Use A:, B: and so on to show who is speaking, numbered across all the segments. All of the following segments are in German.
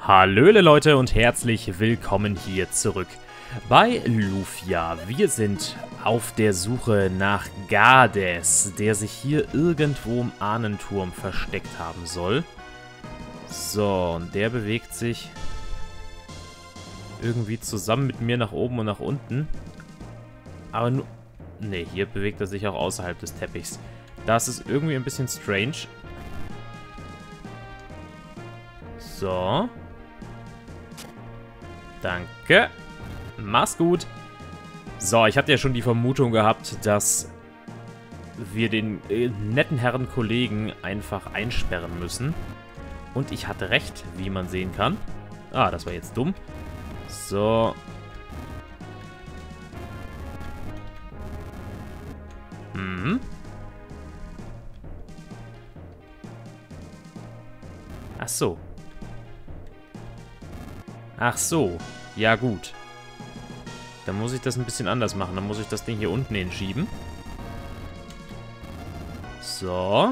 A: Hallöle Leute und herzlich willkommen hier zurück bei Lufia. Wir sind auf der Suche nach Gades, der sich hier irgendwo im Ahnenturm versteckt haben soll. So, und der bewegt sich irgendwie zusammen mit mir nach oben und nach unten. Aber nur... Ne, hier bewegt er sich auch außerhalb des Teppichs. Das ist irgendwie ein bisschen strange. So. Danke. Mach's gut. So, ich hatte ja schon die Vermutung gehabt, dass wir den netten Herren Kollegen einfach einsperren müssen. Und ich hatte recht, wie man sehen kann. Ah, das war jetzt dumm. So. Ach so. Ach so. Ja, gut. Dann muss ich das ein bisschen anders machen. Dann muss ich das Ding hier unten hinschieben. So.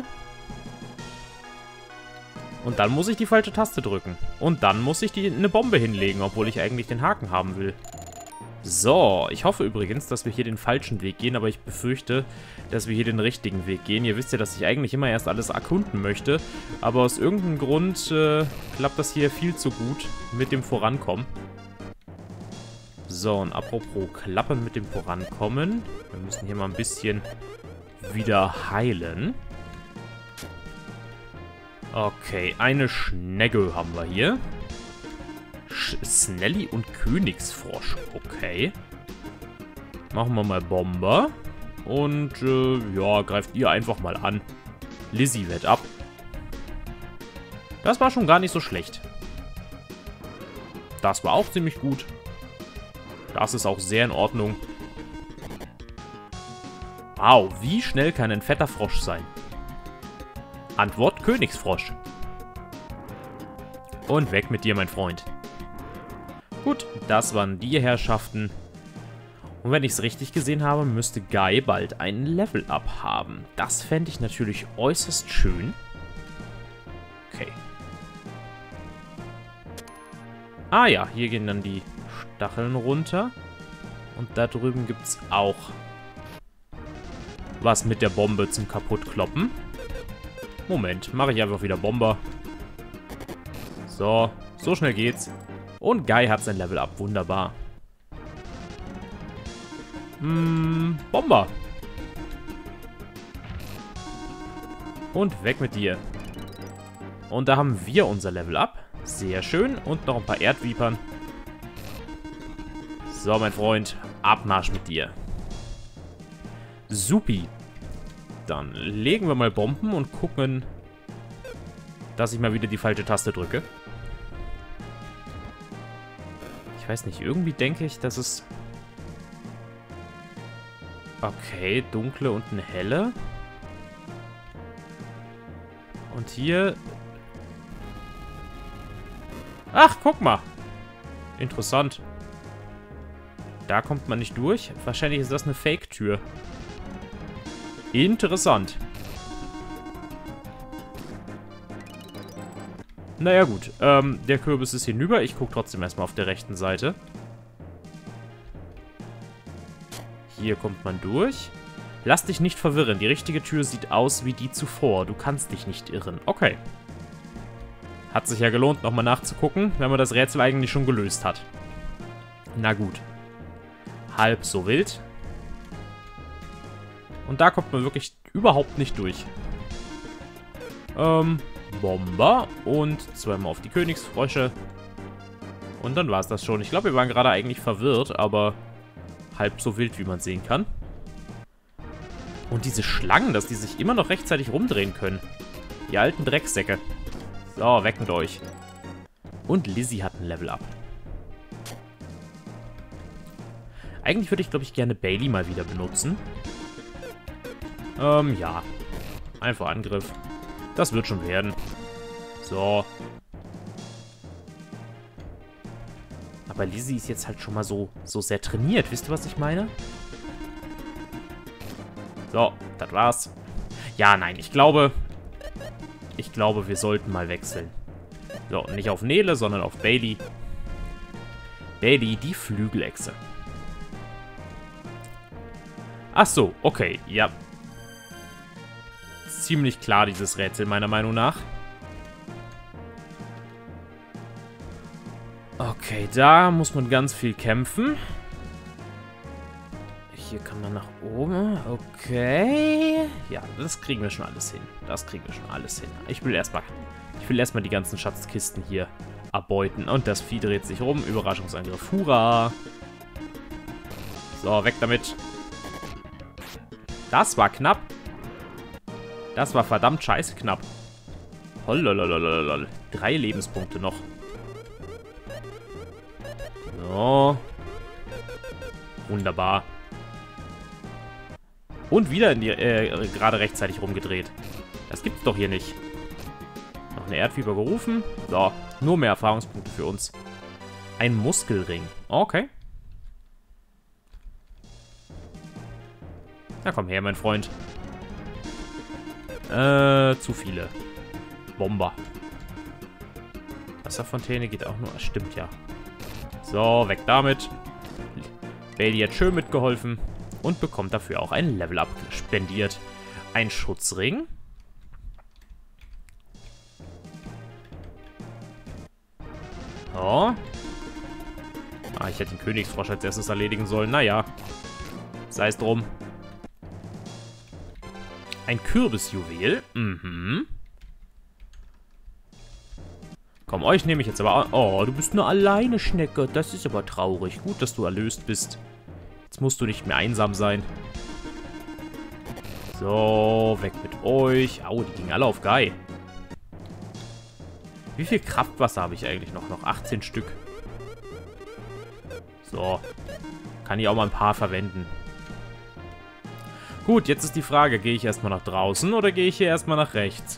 A: Und dann muss ich die falsche Taste drücken. Und dann muss ich eine Bombe hinlegen, obwohl ich eigentlich den Haken haben will. So, ich hoffe übrigens, dass wir hier den falschen Weg gehen, aber ich befürchte, dass wir hier den richtigen Weg gehen. Ihr wisst ja, dass ich eigentlich immer erst alles erkunden möchte, aber aus irgendeinem Grund klappt das hier viel zu gut mit dem Vorankommen. So, und apropos Klappen mit dem Vorankommen. Wir müssen hier mal ein bisschen wieder heilen. Okay, eine Schnegge haben wir hier. Snelly und Königsfrosch. Okay. Machen wir mal Bomber. Und, ja, greift ihr einfach mal an. Lizzie wett ab. Das war schon gar nicht so schlecht. Das war auch ziemlich gut. Das ist auch sehr in Ordnung. Wow, wie schnell kann ein fetter Frosch sein? Antwort Königsfrosch. Und weg mit dir, mein Freund. Gut, das waren die Herrschaften. Und wenn ich es richtig gesehen habe, müsste Guy bald einen Level-Up haben. Das fände ich natürlich äußerst schön. Okay. Ah ja, hier gehen dann die Stacheln runter. Und da drüben gibt es auch was mit der Bombe zum Kaputtkloppen. Moment, mache ich einfach wieder Bomber. So, so schnell geht's. Und Guy hat sein Level up. Wunderbar. Bomber. Und weg mit dir. Und da haben wir unser Level up. Sehr schön. Und noch ein paar Erdvipern. So, mein Freund. Abmarsch mit dir. Supi. Dann legen wir mal Bomben und gucken, dass ich mal wieder die falsche Taste drücke. Ich weiß nicht, irgendwie denke ich, dass es... Okay, dunkle und eine helle. Und hier... Ach, guck mal. Interessant. Da kommt man nicht durch. Wahrscheinlich ist das eine Fake-Tür. Interessant. Naja gut, der Kürbis ist hinüber. Ich gucke trotzdem erstmal auf der rechten Seite. Hier kommt man durch. Lass dich nicht verwirren. Die richtige Tür sieht aus wie die zuvor. Du kannst dich nicht irren. Okay. Hat sich ja gelohnt, nochmal nachzugucken, wenn man das Rätsel eigentlich schon gelöst hat. Na gut. Halb so wild. Und da kommt man wirklich überhaupt nicht durch. Bomber und zweimal auf die Königsfrösche. Und dann war es das schon. Ich glaube, wir waren gerade eigentlich verwirrt, aber halb so wild, wie man sehen kann. Und diese Schlangen, dass die sich immer noch rechtzeitig rumdrehen können. Die alten Drecksäcke. So, weg mit euch. Und Lizzie hat ein Level-Up. Eigentlich würde ich, glaube ich, gerne Bailey mal wieder benutzen. Ja. Einfach Angriff. Das wird schon werden. So. Aber Lizzie ist jetzt halt schon mal so sehr trainiert. Wisst ihr, was ich meine? So, das war's. Ja, nein, ich glaube, wir sollten mal wechseln. So, nicht auf Nele, sondern auf Bailey. Bailey, die Flügelechse. Ach so, okay, ja. Ziemlich klar, dieses Rätsel, meiner Meinung nach. Okay, da muss man ganz viel kämpfen. Hier kann man nach oben. Okay. Ja, das kriegen wir schon alles hin. Das kriegen wir schon alles hin. Ich will erstmal die ganzen Schatzkisten hier erbeuten. Und das Vieh dreht sich rum. Überraschungsangriff. Hurra! So, weg damit. Das war knapp. Das war verdammt scheiße knapp. Hollololololol. 3 Lebenspunkte noch. So. Wunderbar. Und wieder in die, gerade rechtzeitig rumgedreht. Das gibt's doch hier nicht. Noch eine Erdfieber gerufen. So, nur mehr Erfahrungspunkte für uns. Ein Muskelring. Okay. Na komm her, mein Freund. Zu viele. Bomber. Wasserfontäne geht auch nur. Stimmt ja. So, weg damit. Bailey hat schön mitgeholfen. Und bekommt dafür auch ein Level-Up spendiert. Ein Schutzring. Oh. Ah, ich hätte den Königsfrosch als erstes erledigen sollen. Naja. Sei es drum. Ein Kürbisjuwel. Mhm. Komm, euch nehme ich jetzt aber... Oh, du bist nur alleine, Schnecke. Das ist aber traurig. Gut, dass du erlöst bist. Jetzt musst du nicht mehr einsam sein. So, weg mit euch. Au, die gingen alle auf Guy. Wie viel Kraftwasser habe ich eigentlich noch? Noch 18 Stück. So. Kann ich auch mal ein paar verwenden. Gut, jetzt ist die Frage, gehe ich erstmal nach draußen oder gehe ich hier erstmal nach rechts?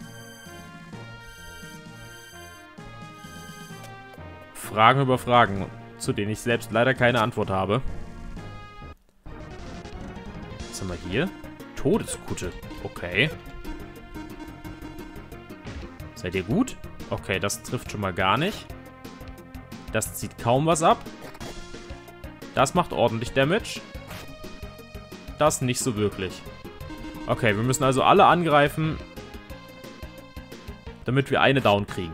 A: Fragen über Fragen, zu denen ich selbst leider keine Antwort habe. Was haben wir hier? Todeskutte. Okay. Seid ihr gut? Okay, das trifft schon mal gar nicht. Das zieht kaum was ab. Das macht ordentlich Damage. Das nicht so wirklich. Okay, wir müssen also alle angreifen, damit wir eine Down kriegen.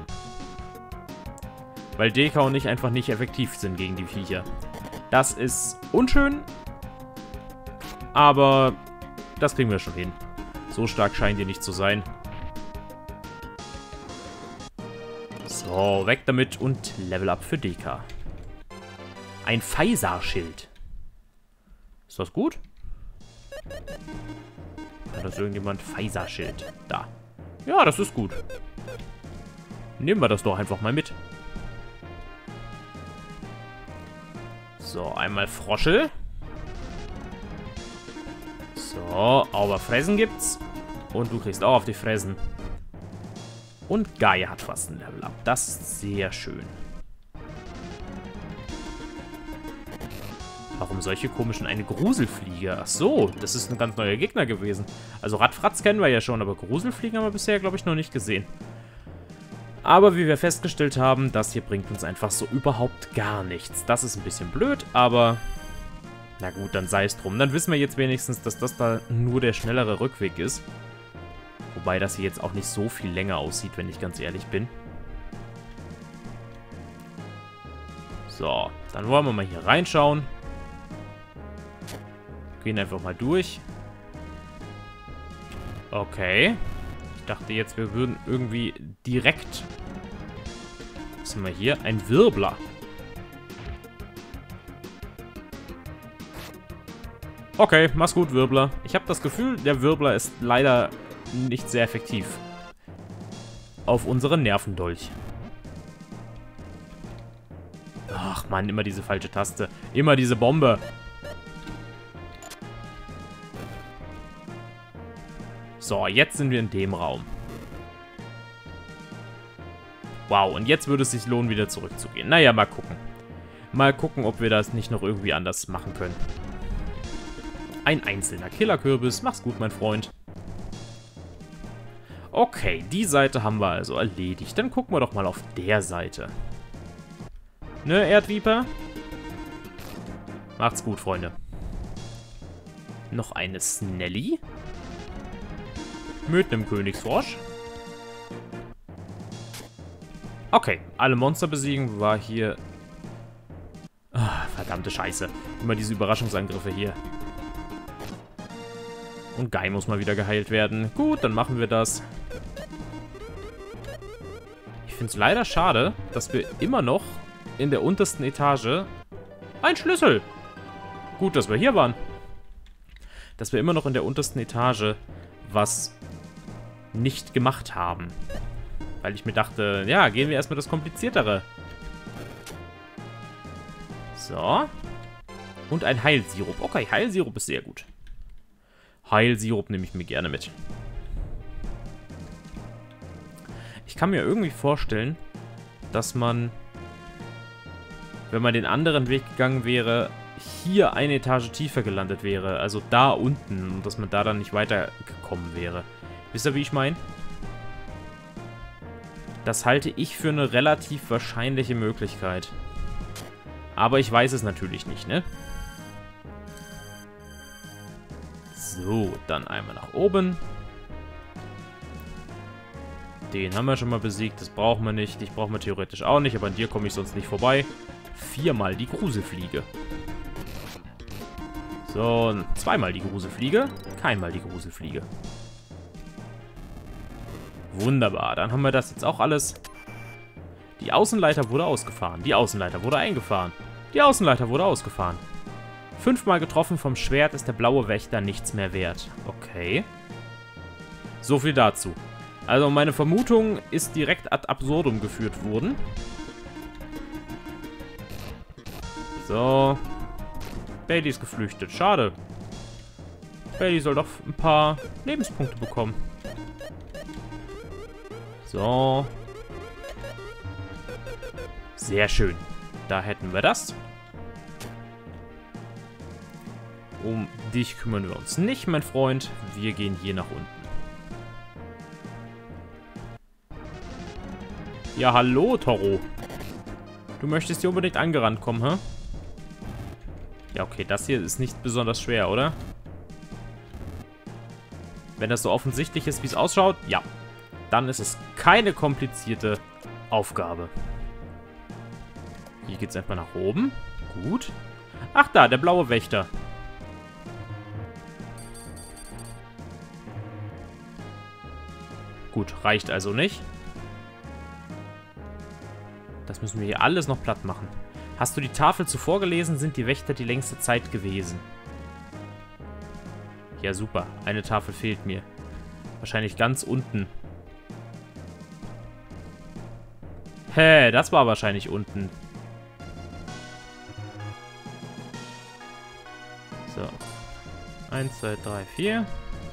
A: Weil Deka und ich einfach nicht effektiv sind gegen die Viecher. Das ist unschön, aber das kriegen wir schon hin. So stark scheint ihr nicht zu sein. So, weg damit und Level Up für Deka. Ein Phaisar-Schild. Ist das gut? Hat das irgendjemand? Phaisar-Schild. Da. Ja, das ist gut. Nehmen wir das doch einfach mal mit. So, einmal Froschel. So, aber Fressen gibt's. Und du kriegst auch auf die Fressen. Und Gaia hat fast ein Level Up. Das ist sehr schön. Warum solche komischen... Eine Gruselfliege. Ach so, das ist ein ganz neuer Gegner gewesen. Also Radfratz kennen wir ja schon, aber Gruselfliegen haben wir bisher, glaube ich, noch nicht gesehen. Aber wie wir festgestellt haben, das hier bringt uns einfach so überhaupt gar nichts. Das ist ein bisschen blöd, aber... Na gut, dann sei es drum. Dann wissen wir jetzt wenigstens, dass das da nur der schnellere Rückweg ist. Wobei das hier jetzt auch nicht so viel länger aussieht, wenn ich ganz ehrlich bin. So, dann wollen wir mal hier reinschauen. Gehen einfach mal durch. Okay. Ich dachte jetzt, wir würden irgendwie direkt... Was haben wir hier? Ein Wirbler. Okay, mach's gut, Wirbler. Ich habe das Gefühl, der Wirbler ist leider nicht sehr effektiv. Auf unseren Nervendolch. Ach Mann, immer diese falsche Taste. Immer diese Bombe. So, jetzt sind wir in dem Raum. Wow, und jetzt würde es sich lohnen, wieder zurückzugehen. Naja, mal gucken. Mal gucken, ob wir das nicht noch irgendwie anders machen können. Ein einzelner Killerkürbis. Mach's gut, mein Freund. Okay, die Seite haben wir also erledigt. Dann gucken wir doch mal auf der Seite. Ne, Erdviper? Macht's gut, Freunde. Noch eine Snelly. Mit einem Königsfrosch. Okay, alle Monster besiegen war hier... Ah, verdammte Scheiße. Immer diese Überraschungsangriffe hier. Und Guy muss mal wieder geheilt werden. Gut, dann machen wir das. Ich finde es leider schade, dass wir immer noch in der untersten Etage... Ein Schlüssel! Gut, dass wir hier waren. Dass wir immer noch in der untersten Etage was nicht gemacht haben. Weil ich mir dachte, ja, gehen wir erstmal das Kompliziertere. So. Und ein Heilsirup. Okay, Heilsirup ist sehr gut. Heilsirup nehme ich mir gerne mit. Ich kann mir irgendwie vorstellen, dass man, wenn man den anderen Weg gegangen wäre, hier eine Etage tiefer gelandet wäre. Also da unten. Und dass man da dann nicht weitergekommen wäre. Wisst ihr, wie ich meine? Das halte ich für eine relativ wahrscheinliche Möglichkeit. Aber ich weiß es natürlich nicht, ne? So, dann einmal nach oben. Den haben wir schon mal besiegt, das brauchen wir nicht. Dich brauchen wir theoretisch auch nicht, aber an dir komme ich sonst nicht vorbei. 4-mal die Gruselfliege. So, 2-mal die Gruselfliege. Keinmal die Gruselfliege. Wunderbar, dann haben wir das jetzt auch alles. Die Außenleiter wurde ausgefahren. Die Außenleiter wurde eingefahren. Die Außenleiter wurde ausgefahren. 5-mal getroffen vom Schwert ist der blaue Wächter nichts mehr wert. Okay. So viel dazu. Also meine Vermutung ist direkt ad absurdum geführt worden. So. Bailey ist geflüchtet. Schade. Bailey soll doch ein paar Lebenspunkte bekommen. So. Sehr schön. Da hätten wir das. Um dich kümmern wir uns nicht, mein Freund. Wir gehen hier nach unten. Ja, hallo, Toro. Du möchtest hier unbedingt angerannt kommen, hä? Ja, okay, das hier ist nicht besonders schwer, oder? Wenn das so offensichtlich ist, wie es ausschaut, ja. Dann ist es keine komplizierte Aufgabe. Hier geht es einfach nach oben. Gut. Ach da, der blaue Wächter. Gut, reicht also nicht. Das müssen wir hier alles noch platt machen. Hast du die Tafel zuvor gelesen, sind die Wächter die längste Zeit gewesen. Ja, super. Eine Tafel fehlt mir. Wahrscheinlich ganz unten. Hä, das war wahrscheinlich unten. So. 1, 2, 3, 4.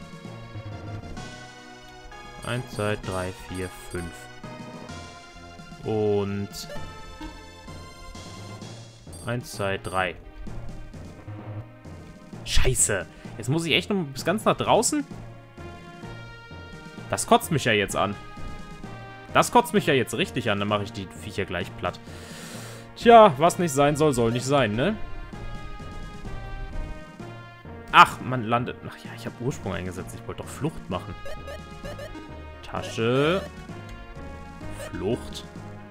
A: 1, 2, 3, 4, 5. Und 1, 2, 3. Scheiße. Jetzt muss ich echt noch bis ganz nach draußen? Das kotzt mich ja jetzt an. Das kotzt mich ja jetzt richtig an. Dann mache ich die Viecher gleich platt. Tja, was nicht sein soll, soll nicht sein, ne? Ach, man landet... Ach ja, ich habe Ursprung eingesetzt. Ich wollte doch Flucht machen. Tasche. Flucht.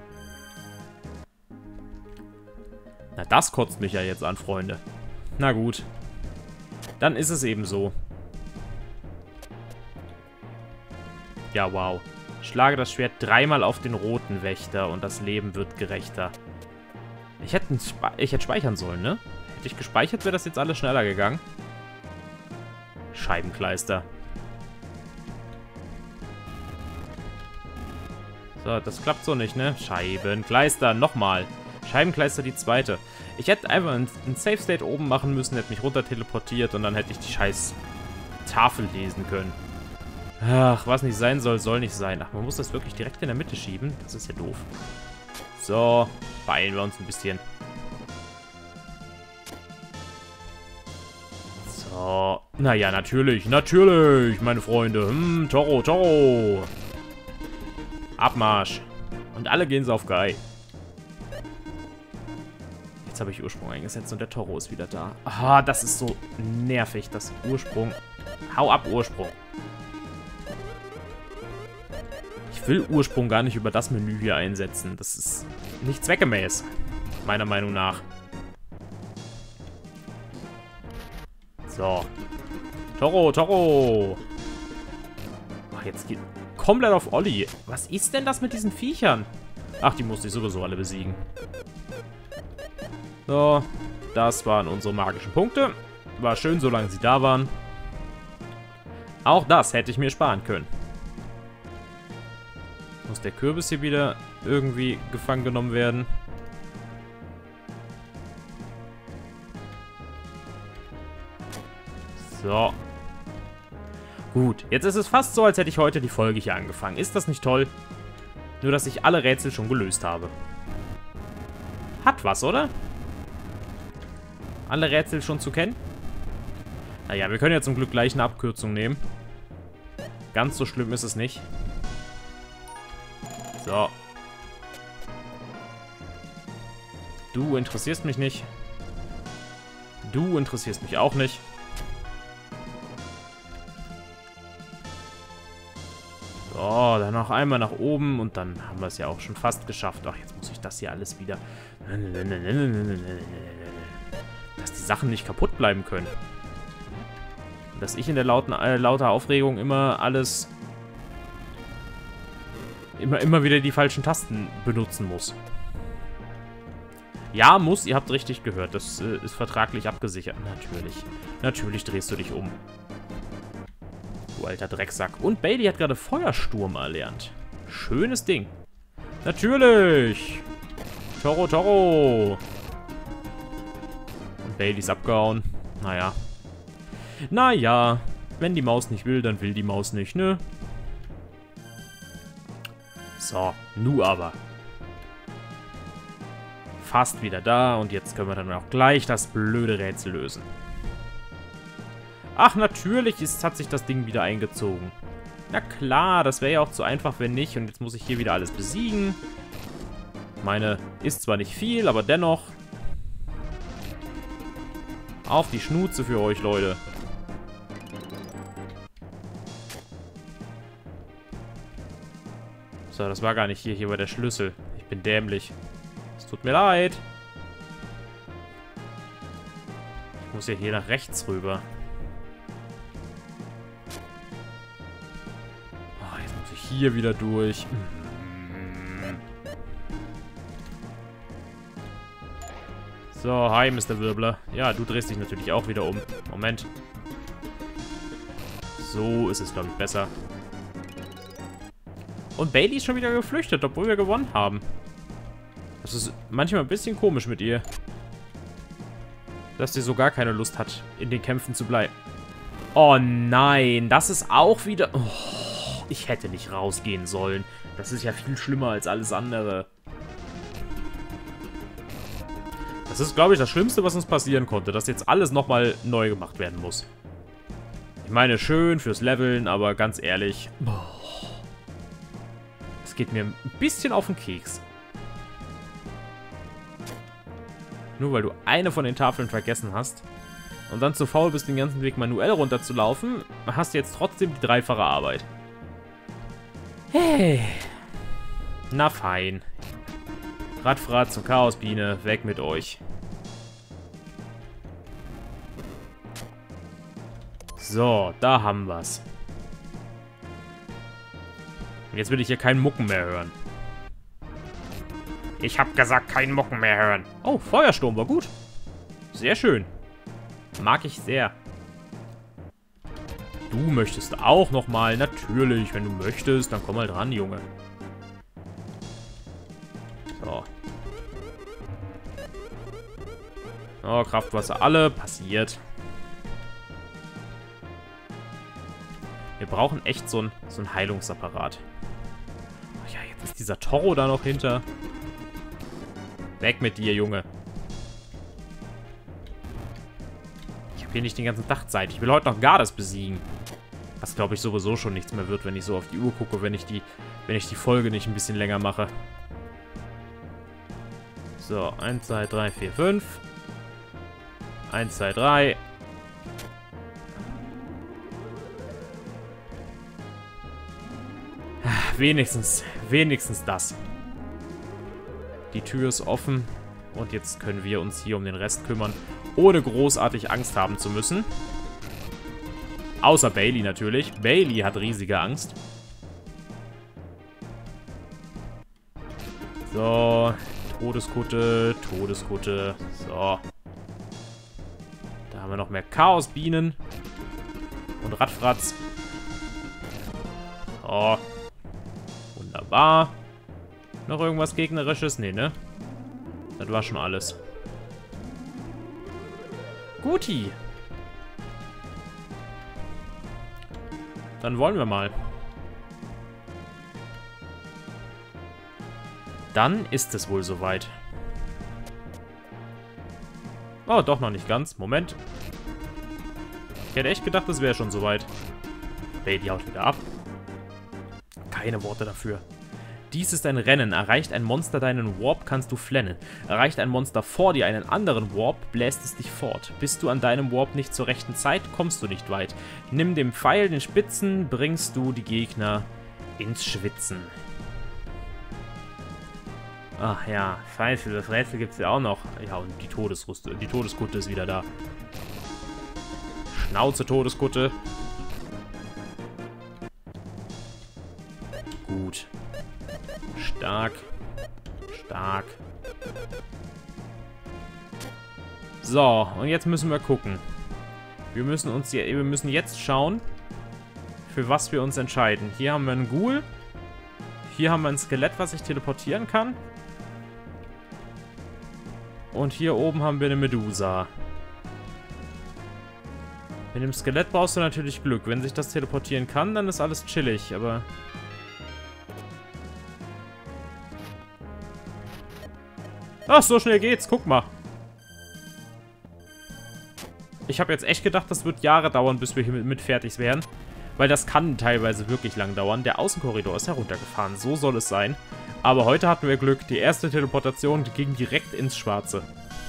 A: Na, das kotzt mich ja jetzt an, Freunde. Na gut. Dann ist es eben so. Ja, wow. Schlage das Schwert 3-mal auf den roten Wächter und das Leben wird gerechter. Ich hätte speichern sollen, ne? Hätte ich gespeichert, wäre das jetzt alles schneller gegangen. Scheibenkleister. So, das klappt so nicht, ne? Scheibenkleister, nochmal. Scheibenkleister die zweite. Ich hätte einfach ein Safe State oben machen müssen, hätte mich runter teleportiert und dann hätte ich die scheiß Tafel lesen können. Ach, was nicht sein soll, soll nicht sein. Ach, man muss das wirklich direkt in der Mitte schieben. Das ist ja doof. So, beeilen wir uns ein bisschen. So, Naja, natürlich, natürlich, meine Freunde. Toro, Toro. Abmarsch. Und alle gehen so auf Guy. Jetzt habe ich Ursprung eingesetzt und der Toro ist wieder da. Ah, das ist so nervig, das Ursprung. Hau ab, Ursprung. Ich will Ursprung gar nicht über das Menü hier einsetzen. Das ist nicht zweckgemäß, meiner Meinung nach. So. Toro, Toro. Ach, jetzt geht komplett auf Olli. Was ist denn das mit diesen Viechern? Ach, die musste ich sowieso alle besiegen. So. Das waren unsere magischen Punkte. War schön, solange sie da waren. Auch das hätte ich mir sparen können. Muss der Kürbis hier wieder irgendwie gefangen genommen werden? So. Gut, jetzt ist es fast so, als hätte ich heute die Folge hier angefangen. Ist das nicht toll? Nur, dass ich alle Rätsel schon gelöst habe. Hat was, oder? Alle Rätsel schon zu kennen? Naja, wir können ja zum Glück gleich eine Abkürzung nehmen. Ganz so schlimm ist es nicht. So. Du interessierst mich nicht. Du interessierst mich auch nicht. So, dann noch einmal nach oben und dann haben wir es ja auch schon fast geschafft. Ach, jetzt muss ich das hier alles wieder... Dass die Sachen nicht kaputt bleiben können. Und dass ich in der lauter Aufregung immer alles... Immer wieder die falschen Tasten benutzen muss. Ja, muss, ihr habt richtig gehört. Das ist vertraglich abgesichert. Natürlich. Natürlich drehst du dich um. Du alter Drecksack. Und Bailey hat gerade Feuersturm erlernt. Schönes Ding. Natürlich. Toro, Toro. Und Bailey ist abgehauen. Naja. Naja. Wenn die Maus nicht will, dann will die Maus nicht, ne? So, nu aber. Fast wieder da und jetzt können wir dann auch gleich das blöde Rätsel lösen. Ach, natürlich hat sich das Ding wieder eingezogen. Na klar, das wäre ja auch zu einfach, wenn nicht. Und jetzt muss ich hier wieder alles besiegen. Meine ist zwar nicht viel, aber dennoch. Auf die Schnauze für euch, Leute. So, das war gar nicht hier. Hier war der Schlüssel. Ich bin dämlich. Es tut mir leid. Ich muss ja hier nach rechts rüber. Oh, jetzt muss ich hier wieder durch. So, hi, Mr. Wirbler. Ja, du drehst dich natürlich auch wieder um. Moment. So ist es, glaube ich, besser. Und Bailey ist schon wieder geflüchtet, obwohl wir gewonnen haben. Das ist manchmal ein bisschen komisch mit ihr. Dass sie so gar keine Lust hat, in den Kämpfen zu bleiben. Oh nein, das ist auch wieder... Oh, ich hätte nicht rausgehen sollen. Das ist ja viel schlimmer als alles andere. Das ist, glaube ich, das Schlimmste, was uns passieren konnte. Dass jetzt alles nochmal neu gemacht werden muss. Ich meine, schön fürs Leveln, aber ganz ehrlich... Das geht mir ein bisschen auf den Keks. Nur weil du eine von den Tafeln vergessen hast und dann zu faul bist, den ganzen Weg manuell runterzulaufen, hast du jetzt trotzdem die dreifache Arbeit. Hey. Na fein. Radfratz und Chaosbiene, weg mit euch. So, da haben wir's. Und jetzt will ich hier keinen Mucken mehr hören. Ich hab gesagt, keinen Mucken mehr hören. Oh, Feuersturm war gut. Sehr schön. Mag ich sehr. Du möchtest auch nochmal. Natürlich, wenn du möchtest, dann komm mal dran, Junge. So. Oh, Kraftwasser alle. Passiert. Wir brauchen echt so einen Heilungsapparat. Oh ja, jetzt ist dieser Toro da noch hinter. Weg mit dir, Junge. Ich habe hier nicht den ganzen Tag Zeit. Ich will heute noch Gardes besiegen. Was, glaube ich, sowieso schon nichts mehr wird, wenn ich so auf die Uhr gucke, wenn ich die Folge nicht ein bisschen länger mache. So, 1, 2, 3, 4, 5. 1, 2, 3. Wenigstens das. Die Tür ist offen. Und jetzt können wir uns hier um den Rest kümmern, ohne großartig Angst haben zu müssen. Außer Bailey natürlich. Bailey hat riesige Angst. So, Todeskutte, Todeskutte. So. Da haben wir noch mehr Chaosbienen. Und Radfratz. Oh. Wunderbar. Noch irgendwas Gegnerisches? Nee, ne? Das war schon alles. Guti. Dann wollen wir mal. Dann ist es wohl soweit. Oh, doch noch nicht ganz. Moment. Ich hätte echt gedacht, das wäre schon soweit. Bailey haut wieder ab. Keine Worte dafür. Dies ist ein Rennen. Erreicht ein Monster deinen Warp, kannst du flennen. Erreicht ein Monster vor dir einen anderen Warp, bläst es dich fort. Bist du an deinem Warp nicht zur rechten Zeit, kommst du nicht weit. Nimm dem Pfeil den Spitzen, bringst du die Gegner ins Schwitzen. Ach ja, scheiße, das Rätsel gibt es ja auch noch. Ja, und die Todeskutte ist wieder da. Schnauze, Todeskutte. Gut. Stark. Stark. So, und jetzt müssen wir gucken. Wir müssen jetzt schauen, für was wir uns entscheiden. Hier haben wir einen Ghoul. Hier haben wir ein Skelett, was sich teleportieren kann. Und hier oben haben wir eine Medusa. Mit dem Skelett brauchst du natürlich Glück. Wenn sich das teleportieren kann, dann ist alles chillig, aber... Ach, so schnell geht's. Guck mal. Ich habe jetzt echt gedacht, das wird Jahre dauern, bis wir hier mit fertig werden. Weil das kann teilweise wirklich lang dauern. Der Außenkorridor ist heruntergefahren. So soll es sein. Aber heute hatten wir Glück. Die erste Teleportation ging direkt ins Schwarze.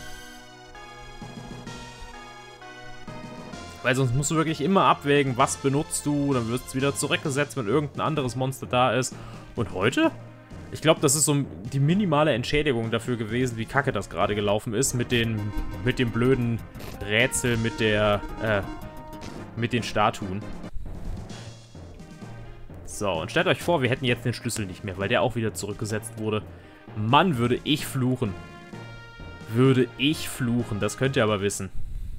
A: Weil sonst musst du wirklich immer abwägen, was benutzt du. Dann wird es wieder zurückgesetzt, wenn irgendein anderes Monster da ist. Und heute? Ich glaube, das ist so die minimale Entschädigung dafür gewesen, wie kacke das gerade gelaufen ist. Mit dem blöden Rätsel, mit den Statuen. So, und stellt euch vor, wir hätten jetzt den Schlüssel nicht mehr, weil der auch wieder zurückgesetzt wurde. Mann, würde ich fluchen. Würde ich fluchen, das könnt ihr aber wissen.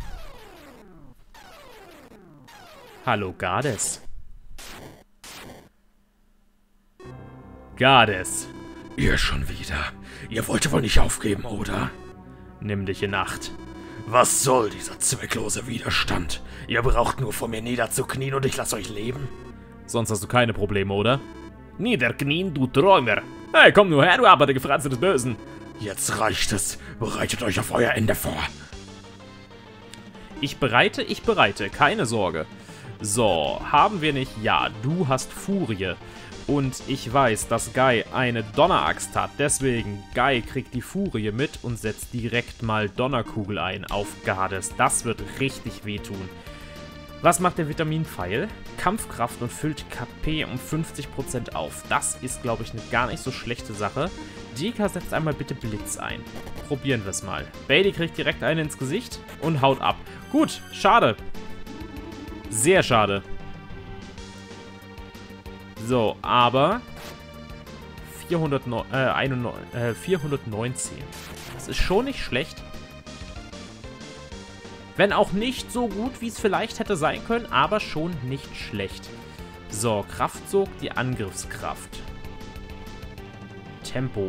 A: Hallo, Gardes. Gardes.
B: Ihr schon wieder. Ihr wollt wohl nicht aufgeben, oder?
A: Nimm dich in Acht.
B: Was soll dieser zwecklose Widerstand? Ihr braucht nur vor mir niederzuknien und ich lasse euch leben.
A: Sonst hast du keine Probleme, oder?
C: Niederknien, du Träumer. Hey, komm nur her, du Arbeiter, Gefratze des Bösen.
B: Jetzt reicht es. Bereitet euch auf euer Ende vor.
A: Ich bereite. Keine Sorge. So, haben wir nicht? Ja, du hast Furie. Und ich weiß, dass Guy eine Donneraxt hat. Deswegen, Guy kriegt die Furie mit und setzt direkt mal Donnerkugel ein auf Gardes. Das wird richtig wehtun. Was macht der Vitaminpfeil? Kampfkraft und füllt KP um 50% auf. Das ist, glaube ich, eine gar nicht so schlechte Sache. Dika setzt einmal bitte Blitz ein. Probieren wir es mal. Bailey kriegt direkt einen ins Gesicht und haut ab. Gut, schade. Sehr schade. So, aber 419. Das ist schon nicht schlecht. Wenn auch nicht so gut, wie es vielleicht hätte sein können, aber schon nicht schlecht. So, Kraftsog, die Angriffskraft. Tempo.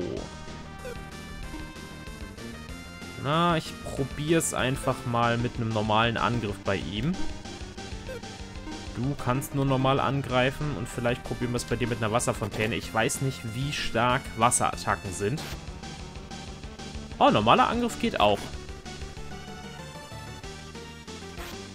A: Na, ich probiere es einfach mal mit einem normalen Angriff bei ihm. Du kannst nur normal angreifen und vielleicht probieren wir es bei dir mit einer Wasserfontäne. Ich weiß nicht, wie stark Wasserattacken sind. Oh, normaler Angriff geht auch.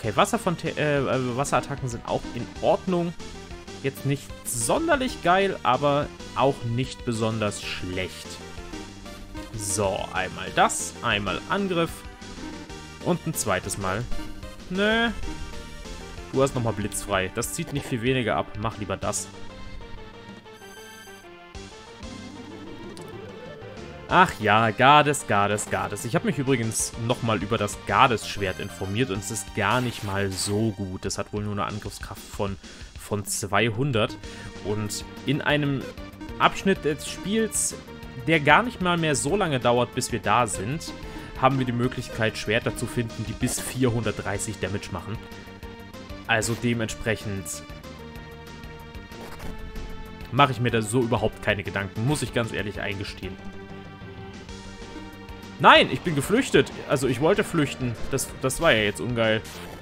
A: Okay, Wasserattacken sind auch in Ordnung. Jetzt nicht sonderlich geil, aber auch nicht besonders schlecht. So, einmal das, einmal Angriff und ein zweites Mal. Nö. Du hast nochmal blitzfrei. Das zieht nicht viel weniger ab. Mach lieber das. Ach ja, Gades. Ich habe mich übrigens nochmal über das Gades-Schwert informiert und es ist gar nicht mal so gut. Das hat wohl nur eine Angriffskraft von 200. Und in einem Abschnitt des Spiels, der gar nicht mal mehr so lange dauert, bis wir da sind, haben wir die Möglichkeit, Schwerter zu finden, die bis 430 Damage machen. Also dementsprechend mache ich mir da so überhaupt keine Gedanken, muss ich ganz ehrlich eingestehen. Nein, ich bin geflüchtet. Also ich wollte flüchten. Das war ja jetzt ungeil.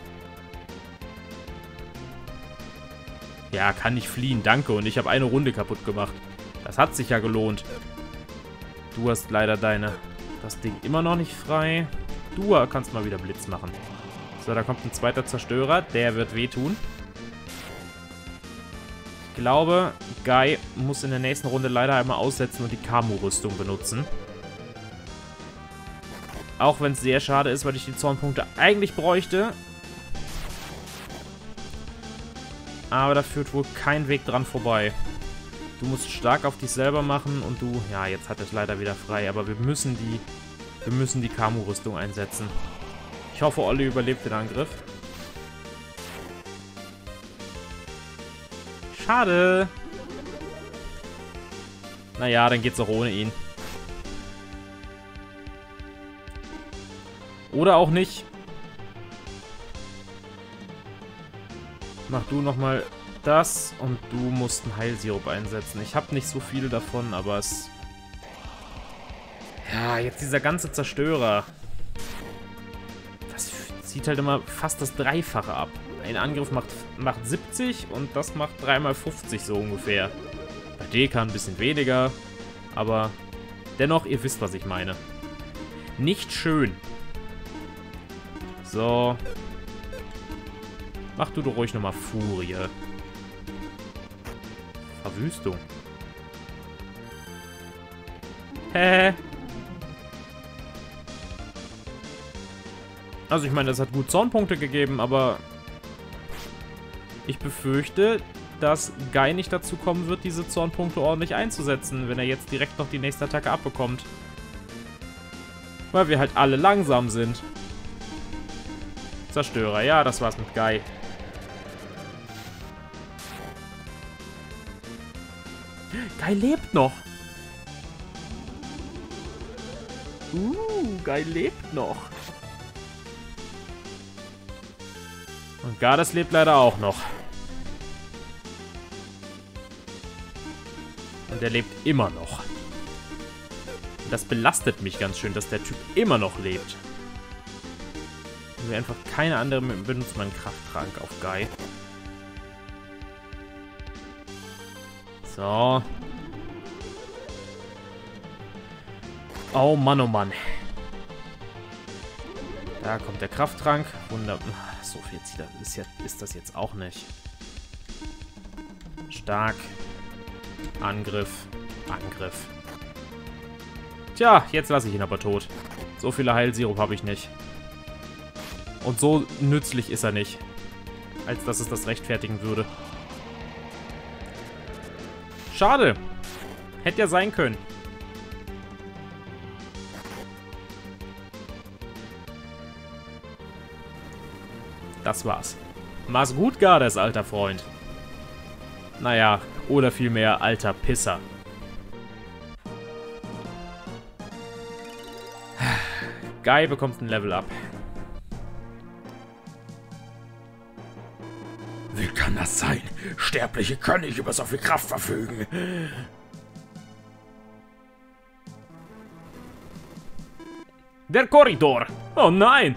A: Ja, kann nicht fliehen, danke. Und ich habe eine Runde kaputt gemacht. Das hat sich ja gelohnt. Du hast leider das Ding immer noch nicht frei. Du kannst mal wieder Blitz machen. So, da kommt ein zweiter Zerstörer. Der wird wehtun. Ich glaube, Guy muss in der nächsten Runde leider einmal aussetzen und die Kamu-Rüstung benutzen. Auch wenn es sehr schade ist, weil ich die Zornpunkte eigentlich bräuchte. Aber da führt wohl kein Weg dran vorbei. Du musst stark auf dich selber machen und du... Ja, jetzt hat es leider wieder frei, aber wir müssen die Kamu-Rüstung einsetzen. Ich hoffe, Olli überlebt den Angriff. Schade. Naja, dann geht's auch ohne ihn. Oder auch nicht. Mach du nochmal das und du musst einen Heilsirup einsetzen. Ich habe nicht so viel davon, aber es... Ja, jetzt dieser ganze Zerstörer. Das zieht halt immer fast das Dreifache ab. Ein Angriff macht 70 und das macht 3x50 so ungefähr. Bei DK ein bisschen weniger, aber dennoch, ihr wisst, was ich meine. Nicht schön. So. Mach du doch ruhig nochmal Furie. Verwüstung. Hä? Also ich meine, das hat gut Zornpunkte gegeben, aber ich befürchte, dass Guy nicht dazu kommen wird, diese Zornpunkte ordentlich einzusetzen, wenn er jetzt direkt noch die nächste Attacke abbekommt. Weil wir halt alle langsam sind. Zerstörer, ja, das war's mit Guy. Guy lebt noch. Guy lebt noch. Und Gades lebt leider auch noch. Und er lebt immer noch. Und das belastet mich ganz schön, dass der Typ immer noch lebt. Und wir einfach keine andere benutzt man Krafttrank auf Guy. So. Oh Mann, oh Mann. Da kommt der Krafttrank. Wunderbar. So viel ist das jetzt auch nicht. Stark. Angriff. Angriff. Tja, jetzt lasse ich ihn aber tot. So viele Heilsirup habe ich nicht. Und so nützlich ist er nicht. Als dass es das rechtfertigen würde. Schade. Hätte ja sein können. Das war's. Mach's gut, Gades, alter Freund. Naja, oder vielmehr alter Pisser. Guy bekommt ein Level-Up.
B: Wie kann das sein? Sterbliche können nicht über so viel Kraft verfügen.
C: Der Korridor! Oh nein!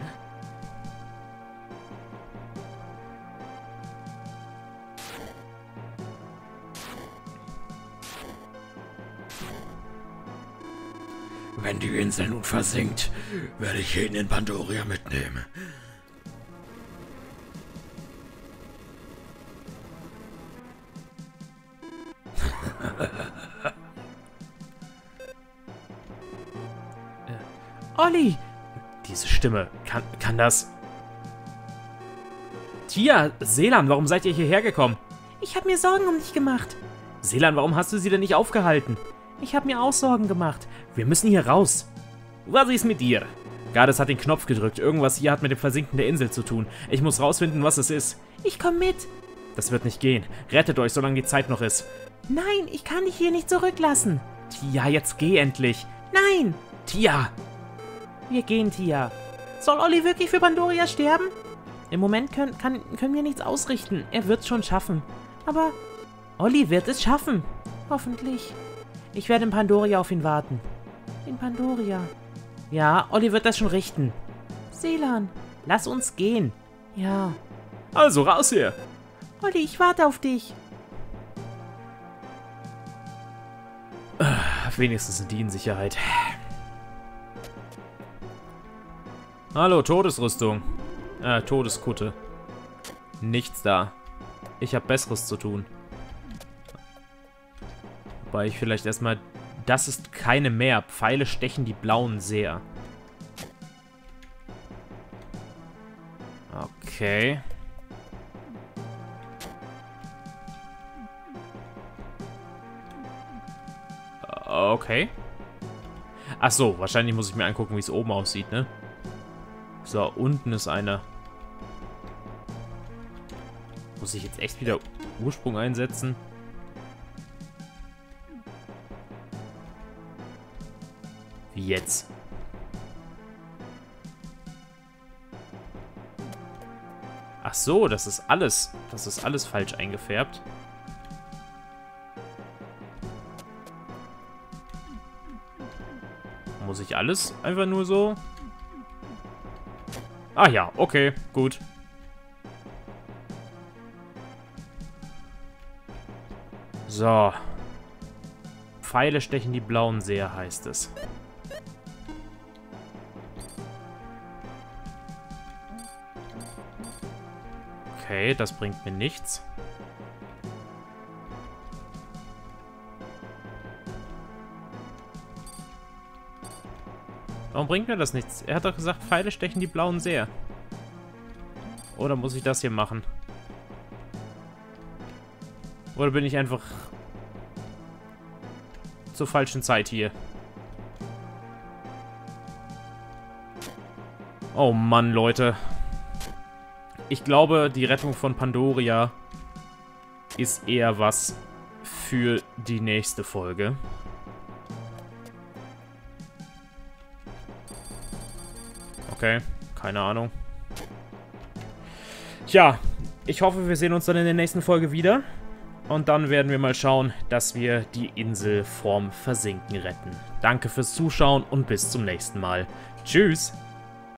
B: Wenn die Insel nun versinkt, werde ich jeden in Pandoria mitnehmen.
A: Olli! Diese Stimme, kann das... Tia, Seelan, warum seid ihr hierher gekommen? Ich habe mir Sorgen um dich gemacht. Seelan, warum hast du sie denn nicht aufgehalten? Ich habe mir auch Sorgen gemacht. Wir müssen hier raus. Was ist mit dir? Gades hat den Knopf gedrückt. Irgendwas hier hat mit dem Versinken der Insel zu tun. Ich muss rausfinden, was es ist. Ich komme mit. Das wird nicht gehen. Rettet euch, solange die Zeit noch ist. Nein, ich kann dich hier nicht zurücklassen. Tia, jetzt geh endlich. Nein. Tia. Wir gehen, Tia. Soll Olli wirklich für Pandoria sterben? Im Moment können wir nichts ausrichten. Er wird's schon schaffen. Aber Olli wird es schaffen. Hoffentlich. Ich werde in Pandoria auf ihn warten. In Pandoria. Ja, Olli wird das schon richten. Seelan, lass uns gehen. Ja.
C: Also raus hier.
A: Olli, ich warte auf dich. Wenigstens sind die in Sicherheit. Hallo, Todesrüstung. Todeskutte. Nichts da. Ich habe Besseres zu tun. Wobei ich vielleicht erstmal... Das ist keine mehr. Pfeile stechen die Blauen sehr. Okay. Okay. Ach so, wahrscheinlich muss ich mir angucken, wie es oben aussieht, ne? So, unten ist eine. Muss ich jetzt echt wieder Ursprung einsetzen? Wie jetzt? Ach so, das ist alles falsch eingefärbt. Muss ich alles einfach nur so? Ah ja, okay, gut. So. Pfeile stechen die Blauen sehr, heißt es. Okay, das bringt mir nichts. Warum bringt mir das nichts? Er hat doch gesagt, Pfeile stechen die Blauen sehr. Oder muss ich das hier machen? Oder bin ich einfach zur falschen Zeit hier? Oh Mann, Leute. Ich glaube, die Rettung von Pandoria ist eher was für die nächste Folge. Okay, keine Ahnung. Tja, ich hoffe, wir sehen uns dann in der nächsten Folge wieder. Und dann werden wir mal schauen, dass wir die Insel vorm Versinken retten. Danke fürs Zuschauen und bis zum nächsten Mal. Tschüss!